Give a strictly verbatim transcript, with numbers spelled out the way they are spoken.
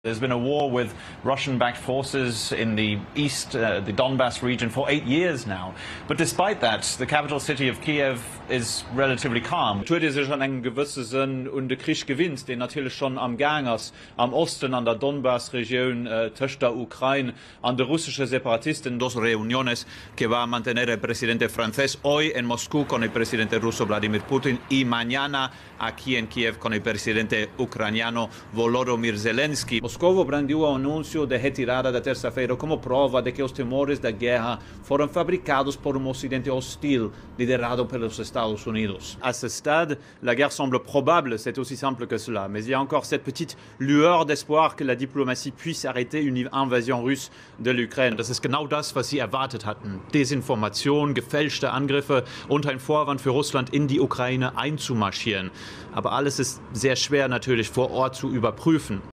There's been a war with Russian-backed forces in the east, uh, the Donbass region, for eight years now. But despite that, the capital city of Kiev is relatively calm. Tut er sich an einen gewissen Sinn und der Krieg gewinnt, den natürlich schon am Gang ist, am Osten, an der Donbass-Region, äh, zwischen der Ukraine, an der russischen Separatisten. Dos reuniones que va a mantener el presidente francés hoy en Moscú con el presidente ruso Vladimir Putin y mañana aquí en Kiev con el presidente ucraniano Volodymyr Zelensky. Moscou brandiu o anúncio de retirada da terça-feira como prova de que os temores da guerra foram fabricados por um ocidente hostil liderado pelos Estados Unidos. À ce stade, la guerre semble probable, c'est aussi simple que cela. Mais il y a encore cette petite lueur d'espoir que la diplomatie puisse arrêter une invasion russe de l'Ukraine. Das ist genau das, was sie erwartet hatten. Desinformation, gefälschte Angriffe und ein Vorwand für Russland, in die Ukraine einzumarschieren. Aber alles ist sehr schwer natürlich vor Ort zu überprüfen.